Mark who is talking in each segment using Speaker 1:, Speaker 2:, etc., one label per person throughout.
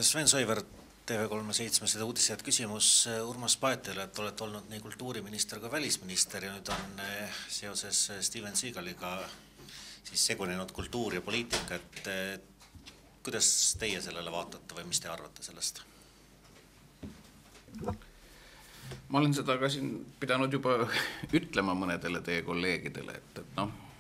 Speaker 1: Sven Soiver, TV37 uudised küsimus Urmas Paetile, et olete olnud nii kultuuriminister kui välisminister ja nüüd on seoses Steven Seagaliga siis segunenud kultuur ja poliitika, et kuidas teie sellele vaatate või mis te arvate sellest?
Speaker 2: Ma olen seda ka siin pidanud juba ütlema mõnedele teie kolleegidele, et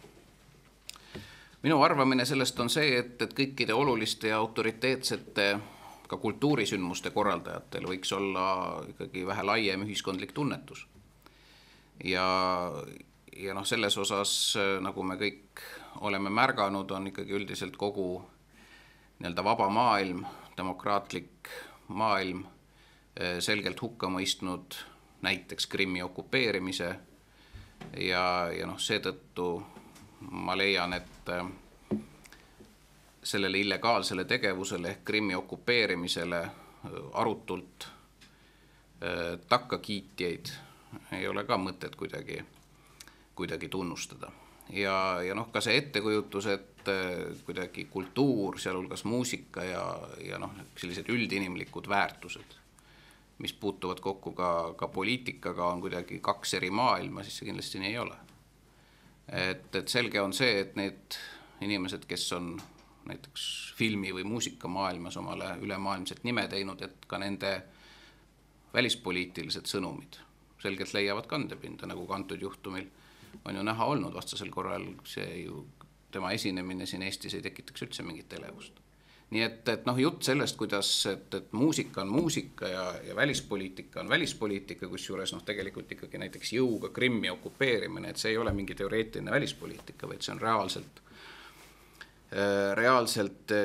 Speaker 2: minu arvamine sellest on see, et kõikide oluliste ja autoriteetsete ka kultuurisündmuste korraldajatel võiks olla ikkagi vähe laiem ühiskondlik tunnetus. Ja selles osas, nagu me kõik oleme märganud, on ikkagi üldiselt kogu vaba maailm, demokraatlik maailm selgelt hukka mõistnud näiteks Krimmi okupeerimise ja seetõttu ma leian, et sellele illegaalsele tegevusele ehk Krimmi okupeerimisele arutult takkakiitjaid ei ole ka mõtet kuidagi tunnustada. Ja ka see ettekujutus, et kuidagi kultuur, sealhulgas muusika ja sellised üldinimlikud väärtused, mis puutuvad kokku ka poliitikaga, on kuidagi kaks eri maailma, siis see kindlasti nii ei ole. Et selge on see, et need inimesed, kes on näiteks filmi või muusika maailmas omale ülemaailmset nime teinud, et ka nende välispoliitilised sõnumid selgelt leiavad kandepinda, nagu ka antud juhtumil on ju näha olnud. Vastasel korral tema esinemine siin Eestis ei tekitaks üldse mingit elevust. Nii et jutt sellest, kuidas et muusika on muusika ja välispoliitika on välispoliitika, kus juures tegelikult ikkagi näiteks jõuga Krimmi okupeerimine, et see ei ole mingi teoreetiline välispoliitika, vaid see on reaalselt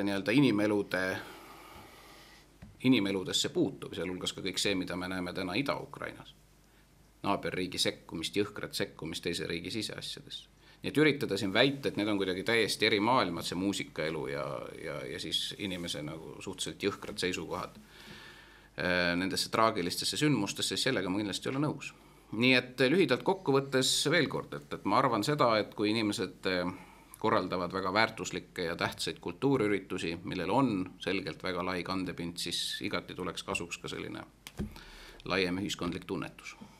Speaker 2: inimeludesse puutub, sealhulgas ka kõik see, mida me näeme täna Ida-Ukrainas. Naaberriigi sekkumist, jõhkrat sekkumist teise riigi siseasjadesse. Nii et üritada siin väita, et need on kuidagi täiesti eri maailmad, see muusikaelu ja siis inimese suhteliselt jõhkrad seisukohad nendesse traagilistesse sündmustesse, siis sellega ma kindlasti ei ole nõus. Nii et lühidalt kokkuvõttes veel kord, et ma arvan seda, et kui inimesed korraldavad väga väärtuslikke ja tähtsaid kultuuriüritusi, millel on selgelt väga lai kandepind, siis igati tuleks kasuks ka selline laiem ühiskondlik tunnetus.